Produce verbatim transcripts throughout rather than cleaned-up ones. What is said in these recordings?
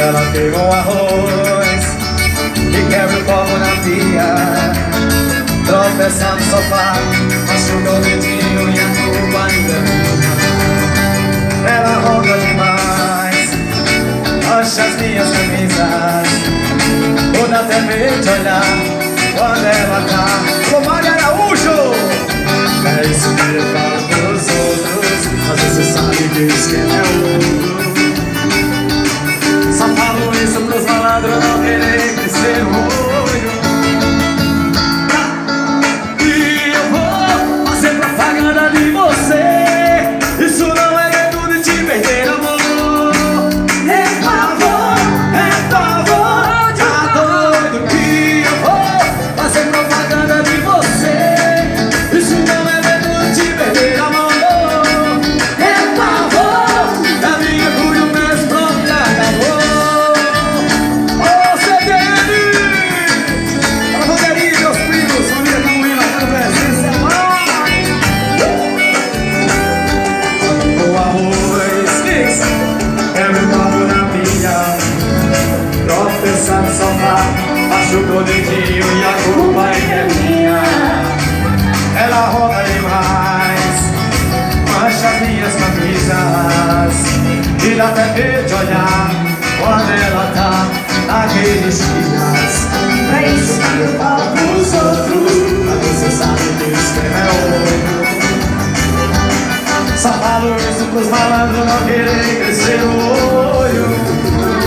ela pegou arroz e quebra o copo na pia, tropeça no sofá, machuca o dedinho e a culpa ainda é minha. Ela ronca demais, mancha as minhas camisas, muda até medo de olhar quando ela tá com Maria Araújo. É isso que eu falo pros outros, às vezes você sabe que o esquema é outro. Só falo isso pros malandros não querer crescer o olho. E eu vou fazer propaganda de você, isso não é medo de te perder, amor. É favor, é favor, tá doido que eu vou fazer propaganda de você, isso não é medo de te perder, amor. É favor, é minha orgulho mesmo, pronto, acabou. Tropeça no sofá, machucou o dedinho e a culpa é minha. Ela rouba demais, mancha minhas camisas e dá até medo de olhar quando ela tá naqueles dias. É isso que eu falo pros outros, mas você sabe que o esquema é outro. Só falo isso pros malandros não querer crescer o olho.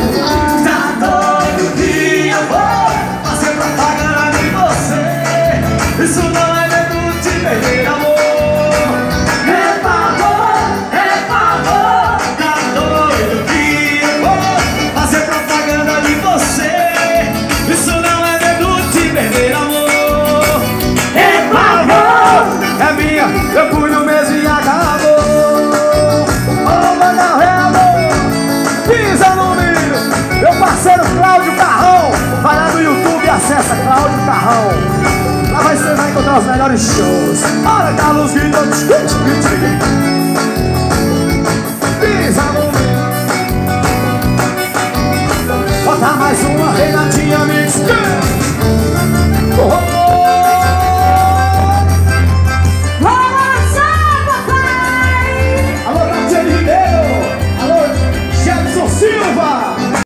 Isso não é medo de perder, amor. É favor, é favor, tá doido que eu vou fazer propaganda de você. Isso não é medo de perder, amor. É favor, é minha, eu cuido mesmo e acabou. Ô, manda ré, amor, pisa no milho. Meu parceiro Cláudio Carrão, vai lá no YouTube e acessa Cláudio Carrão. Lá vai você vai encontrar os melhores shows. Olha Carlos Guido, pisa no milho. Bota mais uma Renatinha.